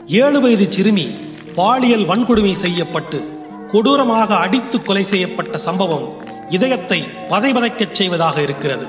7 வயது சிறுமி பாலியல் வன்கொடுமை செய்யப்பட்டு கொடூரமாக அடித்து கொலை செய்யப்பட்ட சம்பவம் இதயத்தை பதைபதைக்கச் செய்வதாக இருக்கிறது.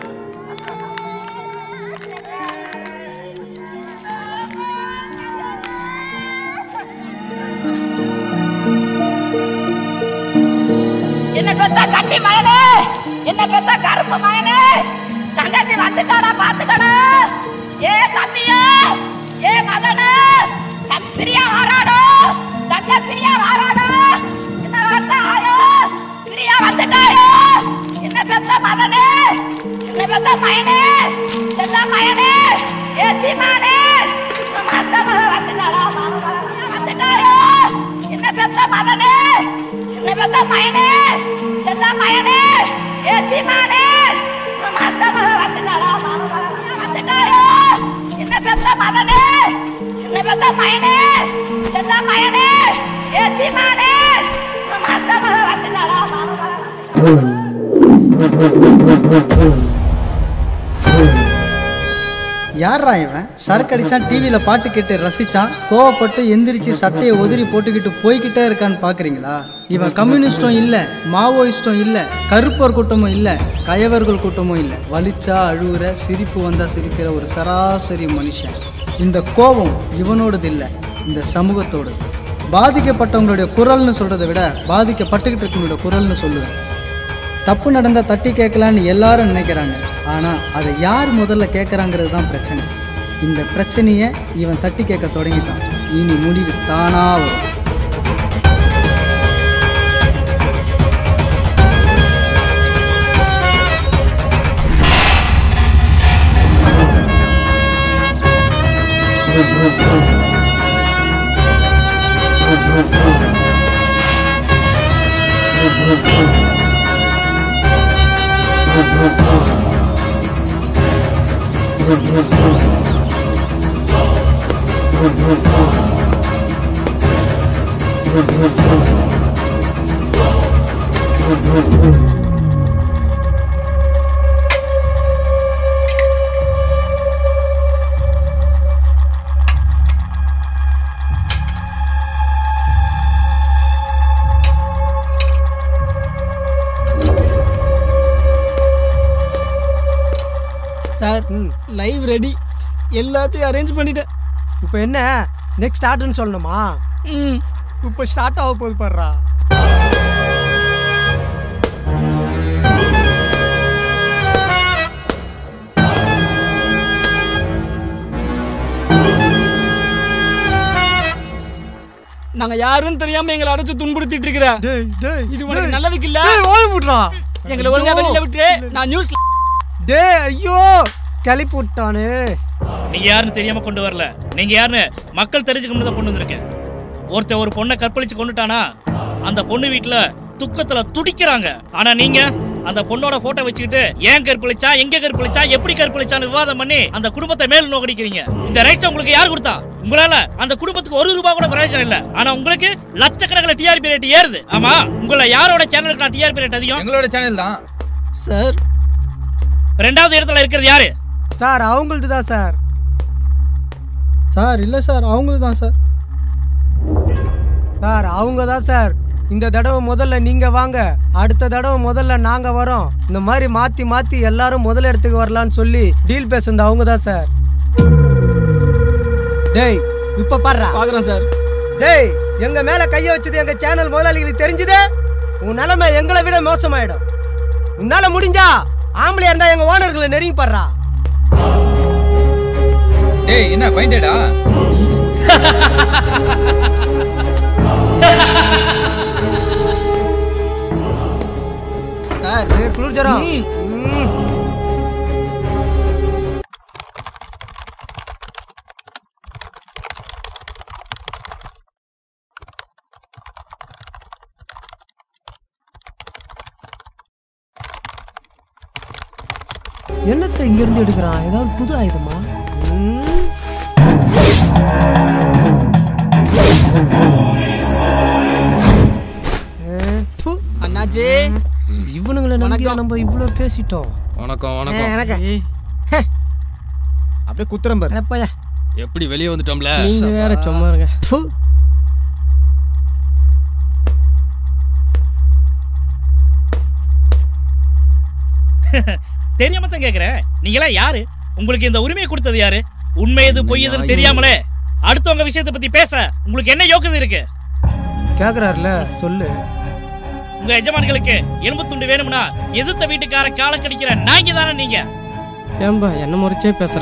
என்ன பெத்த கட்டி மயனே, என்ன பெத்த கருப்பு மயனே, தங்கச்சி வந்துட்டாடா பாத்துக்கடா. ஏ தம்பியா, ஏ மதனே, தம் பிரியா வாராடா, தங்க பிரியா வாராடா. என்ன வார்த்த ஆயோ, பிரியா வந்துட்டாயோ. என்ன பெத்த மதனே, என்ன பெத்த மயனே, செல்ல மயனே, ஏ சீமானே, மத்தம வந்துட்டாடா, வந்துட்டாயோ. என்ன பெத்த மதனே, என்ன பெத்த மயனே, செல்ல மயனே, ஏ சீமானே, மத்தம வந்துட்டாடா, வந்துட்டாயோ. என்ன பெத்த மதனே, என்ன பெத்த மயனே, செல்ல மயனே, ஏ சீமானே, மத்தம வந்துட்டாடா. யாரா இவன்? சரக்கு அடிச்சான், டிவியில் பாட்டு கேட்டு ரசிச்சான், கோவப்பட்டு எந்திரிச்சு சட்டையை உதிரி போட்டுக்கிட்டு போய்கிட்டே இருக்கான்னு பார்க்குறீங்களா? இவன் கம்யூனிஸ்டும் இல்லை, மாவோயிஸ்டும் இல்லை, கருப்பர் கூட்டமும் இல்லை, கயவர்கள் கூட்டமும் இல்லை. வலிச்சா அழுகுற, சிரிப்பு வந்தால் சிரிக்கிற ஒரு சராசரி மனுஷன். இந்த கோபம் இவனோடது இல்லை, இந்த சமூகத்தோடது. பாதிக்கப்பட்டவங்களுடைய குரல்னு சொல்கிறத விட பாதிக்கப்பட்டுக்கிட்டு இருக்கவங்களுடைய குரல்னு சொல்லுவேன். தப்பு நடந்தால் தட்டி கேட்கலான்னு எல்லாரும் நினைக்கிறாங்க. ஆனால் அதை யார் முதல்ல கேட்குறாங்கிறது தான் பிரச்சனை. இந்த பிரச்சனையை இவன் தட்டி கேட்க தொடங்கிட்டான். இனி முடிவு தானாக வரும். சார், லைவ் ரெடி, எல்லாத்தையும் அரேஞ்ச் பண்ணிட்டேன். இப்போ என்ன நெக்ஸ்ட் ஸ்டார்ட்னு சொல்லணுமா? இப்போ ஸ்டார்ட் ஆக போகுது பாருடா. நாங்க யாருன்னு தெரியாம எங்களை அடைச்சு துன்புறுத்திட்டு இருக்கிற இது உனக்கு நல்லதுக்கு இல்ல. எங்களை ஒழுங்கா வெளியில விட்டு நான் நியூஸ்ல. டேய் ஐயோ, கிளப்பி விட்டானே. நீங்க யாருன்னு தெரியாம கொண்டு வரல, நீங்க யாருன்னு மக்கள் தெரிஞ்சுக்கணும் தான் கொண்டு வந்திருக்கேன். ஒருத்தர் ஒரு பொண்ணை கற்பழிச்சு கொண்டுட்டானா அந்த பொண்ணு வீட்டுல துக்கத்துல துடிக்கிறாங்க. ஆனா நீங்க அந்த பொண்ணோட போட்டோ வச்சுக்கிட்டு ஏன் கற்பழிச்சா, எங்க கற்பழிச்சா, எப்படி கற்பழிச்சான்னு விவாதம் பண்ணி அந்த குடும்பத்தை மேல் நோக்கடிக்கிறீங்க. இந்த ரைட்ஸ் உங்களுக்கு யார் கொடுத்தா? உங்களால அந்த குடும்பத்துக்கு ₹1 கூட பிரயோஜனம் இல்ல. ஆனா உங்களுக்கு லட்சக்கணக்கில் டிஆர்பி ரேட் ஏறுது. ஆமா, உங்கள யாரோட சேனலுக்கு நான் டிஆர்பி ரேட் அதிகம்? எங்களோட சேனல் தான் சார். ரெண்டாவது இடத்துல இருக்கிறது யாரு சார்? அவங்களது தான் சார். சார் இல்லை சார், அவங்களது தான் சார். சார் அவங்க தான் சார். இந்த தடவை முதல்ல நீங்க வாங்க, அடுத்த தடவை முதல்ல நாங்க வரோம். இந்த மாதிரி மாத்தி மாத்தி எல்லாரும் முதல் இடத்துக்கு வரலான்னு சொல்லி டீல் பேசுனது அவங்க தான் சார். டேய் இப்ப பாருடா. பாக்குறேன் சார். டேய், எங்க மேல கைய வச்சது எங்க சேனல் முதலாளிகளுக்கு தெரிஞ்சதே, உன் நிலைமை எங்களை விட மோசமாயிடும். உன்னால முடிஞ்சா ஆம்பளையா இருந்தா எங்க ஓனர்களை நெருங்கி பாடுறா. டேய் என்ன பைண்டடா? சார் குளிர் ஜரம். என்னத்தை இங்க இருந்து எடுக்கிறான்? ஏதாவது புது ஆயுதமா? அண்ணாச்சி, இவனுங்களை நம்பி நம்ம இவ்வளவு பேசிட்டோம். வணக்கம் வணக்கம். வணக்கம். அப்படியே குத்துறம்பர். எப்படி வெளியே வந்துட்டோம்ல? நீங்க வேற சும்மா இருங்க. தெரியாம தான் கேக்குறேன். நீங்களா யாரு? உங்களுக்கு இந்த உரிமையை கொடுத்தது யாரு? உண்மை எது பொய் எதுன்னு தெரியாமலே அடுத்தவங்க விஷயத்தை பத்தி பேச உங்களுக்கு என்ன யோக்கியதை இருக்கு? கேக்குறாருல சொல்லு. உங்க எஜமான்களுக்கு எலும்பு துண்டு வேணும்னா எதிர்த்த வீட்டுக்கார காலம் கடிக்கிற நாய்ங்க தானே நீங்க? ஏம்பா என்ன முறைச்சே பேசுற?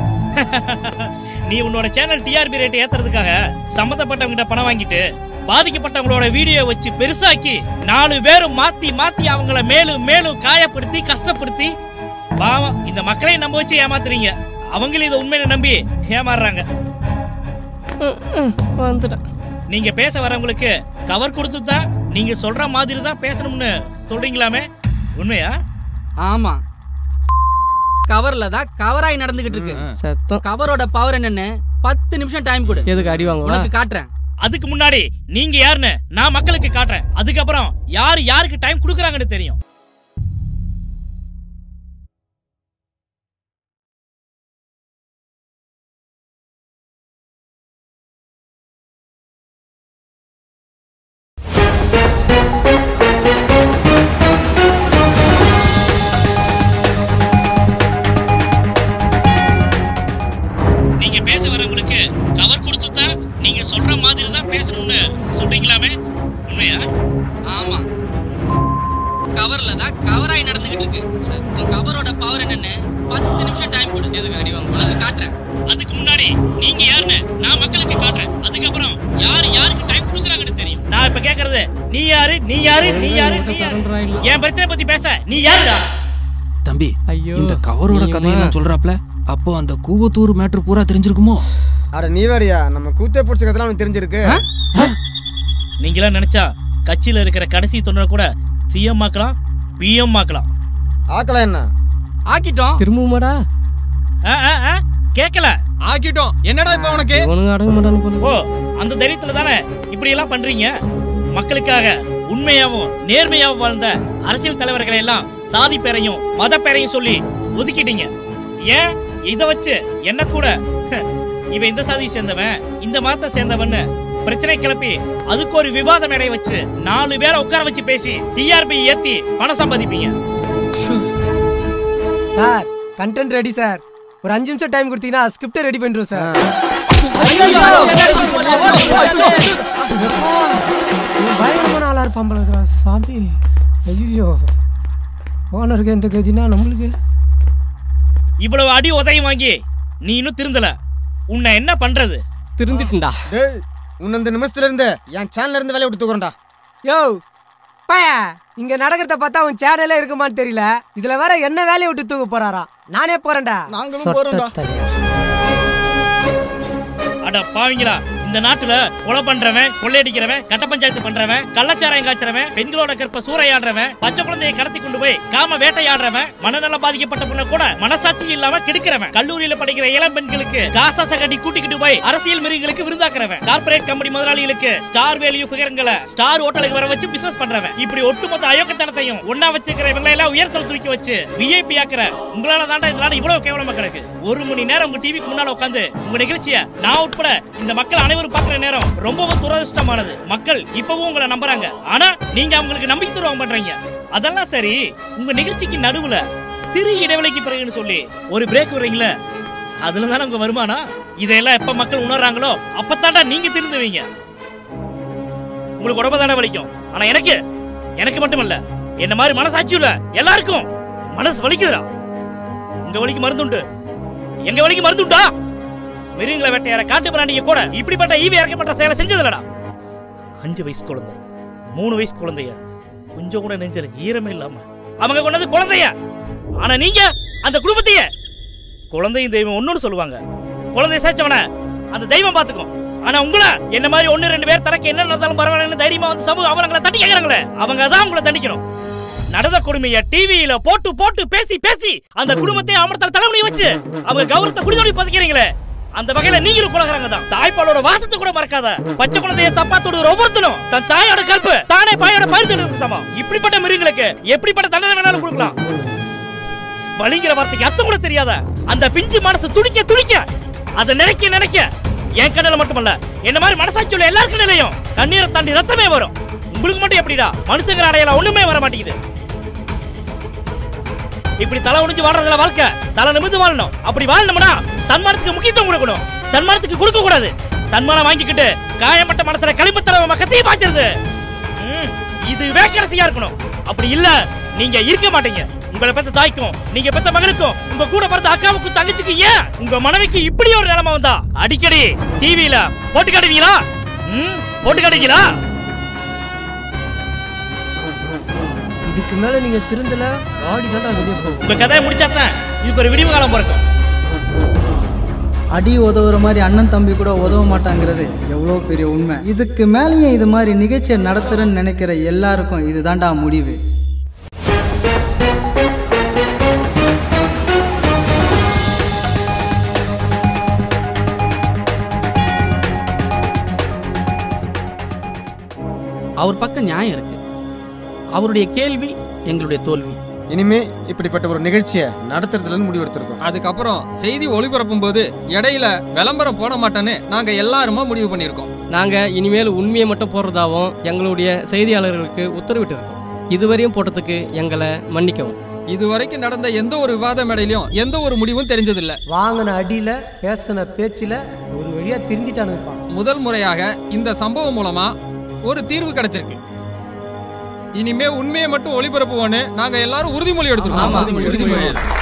நீ உன்னோட சேனல் டிஆர்பி ரேட் ஏத்துறதுக்காக சம்பந்தப்பட்டவங்கிட்ட பணம் வாங்கிட்டு பாதிக்கப்பட்டவங்களோட வீடியோ வச்சு பெருசாக்கி 4 பேரும் மாத்தி மாத்தி அவங்கள மேலும் மேலும் காயப்படுத்தி கஷ்டப்படுத்தி பாவம் இந்த மக்களையும் நம்ப வச்சு ஏமாத்துறீங்க. அவங்களும் இதை உண்மையை நம்பி ஏமாறுறாங்க. வந்துட்டேன். நீங்க பேச வரவங்களுக்கு கவர் கொடுத்து தான் நீங்க சொல்ற மாதிரி தான் பேசணும்னு சொல்றீங்களாமே, உண்மையா? ஆமா, கவர்ல தான் கவராய் நடந்துகிட்டு இருக்கு. சத்தம். கவரோட பவர் என்னன்னு 10 நிமிஷம் டைம் கொடு. எதுக்கு அடி வாங்குவா? உனக்கு காட்டுறேன். அதுக்கு முன்னாடி நீங்க யாருன்னு நான் மக்களுக்கு காட்டுறேன். அதுக்கப்புறம் யாருக்கு டைம் கொடுக்கறாங்கன்னு தெரியும். நீங்க பேச வரவங்களுக்கு கவர் கொடுத்து தான் நீங்க சொல்ற மாதிரி தான் பேசணும்னு சொல்றீங்களாமே, உண்மையா? ஆமா, கவர்ல தான் கவராய் நடந்துகிட்டு இருக்கு. கவரோட பவர் என்னன்னு 10 நிமிஷம் டைம் கொடு. எதுக்கு அடி வாங்குவா? உனக்கு காட்டுறேன். அதுக்கு முன்னாடி நீங்க யாருன்னு நான் மக்களுக்கு காட்டுறேன். அதுக்கப்புறம் யாருக்கு டைம் கொடுக்கறாங்கன்னு தெரியும். நான் இப்ப கேக்குறது நீ யாரு? என் பிரச்சனை பத்தி பேச நீ யாருடா? தம்பி, இந்த கவரோட கதையெல்லாம் சொல்றாப்ல, அப்போ அந்த கூவத்தூர் மேட்ரு பூரா தெரிஞ்சிருக்குமோ? அட நீ வேறயா, நம்ம கூத்தே பிடிச்ச கதைலாம் உனக்கு தெரிஞ்சிருக்கு. நீங்களாம் நினைச்சா கட்சியில இருக்கிற கடைசி தொண்டரை கூட சிஎம் ஆக்கலாம், பிஎம் ஆக்கலாம். ஆக்கலாம் என்ன? ஆக்கிட்டோம். திரும்புமாடா? கேக்கல. ஆக்கிட்டோம். என்னடா இப்ப உனக்கு? உனக்கு அடங்க மாட்டானு. ஓ, அந்த தைரியத்துல தானே இப்படி எல்லாம் பண்றீங்க? மக்களுக்காக உண்மையாவும் நேர்மையாவும் வாழ்ந்த அரசியல் தலைவர்களை எல்லாம் சாதி பேரையும் மத பேரையும் சொல்லி ஒதுக்கிட்டீங்க. ஏன் இத வச்சு என்ன கூட இவன் இந்த சாதியை சேர்ந்தவன் இந்த மதத்தை சேர்ந்தவன் பிரச்சனை கிளப்பி அதுக்கு ஒரு விவாத மேடை வச்சு 4 பேரை உட்கார வச்சு பேசி டிஆர்பி ஏத்தி பணம் சம்பாதிப்பீங்க. Sir, content ready sir. ஒரு 5 நிமிஷம் டைம் கொடுத்தீங்கன்னா ஸ்கிரிப்ட் ரெடி பண்ணிடுவோம் சார். பயங்கரமான ஆளா இருப்பாம்பளா சாமி. ஐயோ, ஓனருக்கு எந்த கதினா நம்மளுக்கு. இவ்வளவு அடி உதவி வாங்கி நீ இன்னும் திருந்தல. உன்னை என்ன பண்றது? திருந்திட்டுடா. டேய், உன்ன இந்த நிமிஷத்துல இருந்து என் சேனல்ல இருந்து வேலைய விட்டு தூக்குறேன்டா. யோ பையா, இங்க நடக்கிறத பார்த்தா அவன் சேனலே இருக்குமான்னு தெரியல. இதுல வேற என்ன வேலையை விட்டு தூக்க போறாரா? நானே போறேன்டா. நாங்களும் போறோம்டா. அட பாவீங்களா, இந்த நாட்டுல கொலை பண்றவன், கொள்ளையடிக்கிறவன், கட்ட பஞ்சாயத்து பண்றவன், கள்ளச்சாராயம் காய்ச்சறவன், பெண்களோட கற்ப சூறையாடுறவன், பச்சை குழந்தையை கடத்தி கொண்டு போய் காம வேட்டையாடுறவன், மனநல பாதிக்கப்பட்ட பொண்ணை கூட மனசாட்சி இல்லாம கெடுக்கிறவன், கல்லூரியில படிக்கிற இளம் பெண்களுக்கு காசாச கட்டி கூட்டிக்கிட்டு போய் அரசியல் மிருகங்களுக்கு விருந்தாக்குறவன், கார்பரேட் கம்பெனி முதலாளிகளுக்கு ஸ்டார் வேல்யூ பிகரங்களை ஸ்டார் ஹோட்டலுக்கு வர வச்சு பிசினஸ் பண்றவன், இப்படி ஒட்டுமொத்த அயோக்கியத்தனத்தையும் ஒன்னா வச்சிருக்கிற இவங்களை எல்லாம் உயர்த்தல் தூக்கி வச்சு விஐபி ஆக்குற உங்களால தாண்டா இதனால இவ்வளவு கேவலமா கிடக்கு. 1 மணி நேரம் உங்க டிவிக்கு முன்னால உட்காந்து உங்க நிகழ்ச்சியை நான் உட்பட இந்த மக்கள் அனைவரும் பார்க்கிற நேரம் ரொம்பவும் துரதிர்ஷ்டமானது. மக்கள் இப்பவும் உங்களை நம்புறாங்க. ஆனா நீங்க அவங்களுக்கு நம்பிக்கை துரோகம் பண்றீங்க. அதெல்லாம் சரி, உங்க நிகழ்ச்சிக்கு நடுவுல சிறு இடைவெளிக்கு பிறகுன்னு சொல்லி ஒரு பிரேக் விடுறீங்களே, அதுல தானே உங்க வருமானம். இதெல்லாம் எப்ப மக்கள் உணர்றாங்களோ அப்பத்தாண்டா நீங்க திருந்துவீங்க. உங்களுக்கு உடம்பு தானே வலிக்கும். ஆனா எனக்கு மட்டுமல்ல, என்ன மாதிரி மனசாட்சி இல்ல எல்லாருக்கும் மனசு வலிக்குதுடா. உங்க வலிக்கு மருந்துண்டு, எங்க வலிக்கு மருந்துண்டா. மிருகங்களை வேட்டையார காட்டு பிராண்டிய கூட இப்படிப்பட்ட ஈவி இறக்கப்பட்ட செயலை செஞ்சதுலடா. 5 வயசு குழந்தை, 3 வயசு குழந்தைய கொஞ்சம் கூட நெஞ்சல ஈரமே இல்லாம அவங்க கொண்டது குழந்தைய. ஆனா நீங்க அந்த குடும்பத்தைய குழந்தையும் தெய்வம் ஒண்ணுன்னு சொல்லுவாங்க. குழந்தைய சேர்ச்சவன அந்த தெய்வம் பாத்துக்கும். ஆனா உங்களை என்ன மாதிரி 1-2 பேர் தனக்கு என்ன நடந்தாலும் பரவாயில்லைன்னு தைரியமா வந்து சமூக அவங்களை தட்டி கேட்கறாங்களே, அவங்க தான் உங்களை தண்டிக்கணும். நடந்த கொடுமைய டிவியில போட்டு போட்டு பேசி பேசி அந்த குடும்பத்தை அமர்த்தல தலைமுறை வச்சு அவங்க கௌரவத்தை குடிதோடி பதுக்கிறீங்களே, அந்த வகையில நீங்களும் குலகறாங்க தான். தாய்ப்பாலோட வாசத்தை கூட மறக்காத பச்சை குழந்தைய தப்பா தொடுற ஒவ்வொருத்தனும் தன் தாயோட கல்பு தானே பாயோட பறித்து சமம். இப்படிப்பட்ட மிருகங்களுக்கு எப்படிப்பட்ட தண்டனை வேணாலும் கொடுக்கலாம். வலிங்கிற வார்த்தைக்கு அர்த்தம் கூட தெரியாத அந்த பிஞ்சு மனசு துடிக்க துடிக்க அதை நினைக்க நினைக்க என் கண்ணில மட்டுமல்ல என்ன மாதிரி மனசாட்சி உள்ள எல்லாருக்கும் நிலையும் கண்ணீரை தாண்டி ரத்தமே வரும். உங்களுக்கு மட்டும் எப்படிடா மனுஷங்கிற அடையாளம் ஒண்ணுமே வர மாட்டேங்குது. இப்படி தலை உடிஞ்சு வாழ்றதுல வாழ்க்கை தலை நிமிர்ந்து வாழணும். அப்படி வாழணும்னா சன்மானத்துக்கு முக்கியத்துவம் கொடுக்கணும், சன்மானத்துக்கு கொடுக்க கூடாது. சன்மானம் வாங்கிக்கிட்டு காயப்பட்ட மனசுல களிமத்தரவ கத்தியை பாய்ச்சிருது. இதுவே கடைசியா இருக்கணும். அப்படி இல்ல நீங்க இருக்க மாட்டீங்க. உங்களை பெத்த தாய்க்கும் நீங்க பெத்த மகனுக்கும் உங்க கூட பிறந்த அக்காவுக்கும் தங்கச்சிக்கு ஏன் உங்க மனைவிக்கு இப்படி ஒரு நிலைமை வந்தா அடிக்கடி டிவியில போட்டு காட்டுவீங்களா? போட்டு காட்டுவீங்களா? இதுக்கு மேல நீங்க திருந்தல ஆடி தான் வெளியே போகும். உங்க கதையை முடிச்சாதான் இதுக்கு ஒரு விடிவு காலம் பிறக்கும். அடி உதவுற மாதிரி அண்ணன் தம்பி கூட உதவ மாட்டாங்கிறது எவ்வளோ பெரிய உண்மை. இதுக்கு மேலேயும் இது மாதிரி நிகழ்ச்சியை நடத்துறேன்னு நினைக்கிற எல்லாருக்கும் இதுதான்டா முடிவு. அவர் பக்கம் நியாயம் இருக்கு. அவருடைய கேள்வி எங்களுடைய தோல்வி. இனிமே இப்படிப்பட்ட ஒரு நிகழ்ச்சியை நடத்துறதுல முடிவு எடுத்திருக்கோம். அதுக்கப்புறம் செய்தி ஒளிபரப்பும் போது இடையில விளம்பரம் போட மாட்டேன்னு நாங்க எல்லாருமா முடிவு பண்ணிருக்கோம். நாங்க இனிமேல் உண்மையை மட்டும் போடுறதாவும் எங்களுடைய செய்தியாளர்களுக்கு உத்தரவிட்டு இருக்கோம். இதுவரையும் போட்டதுக்கு எங்களை மன்னிக்கவும். இதுவரைக்கும் நடந்த எந்த ஒரு விவாத மேடையிலும் எந்த ஒரு முடிவும் தெரிஞ்சதில்லை. வாங்கின அடியில பேசின பேச்சில ஒரு வழியா திருந்திட்டானுப்பா. முதல் முறையாக இந்த சம்பவம் மூலமா ஒரு தீர்வு கிடைச்சிருக்கு. இனிமே உண்மையை மட்டும் ஒளிபரப்புவோன்னு நாங்க எல்லாரும் உறுதிமொழி எடுத்துருக்கோம்.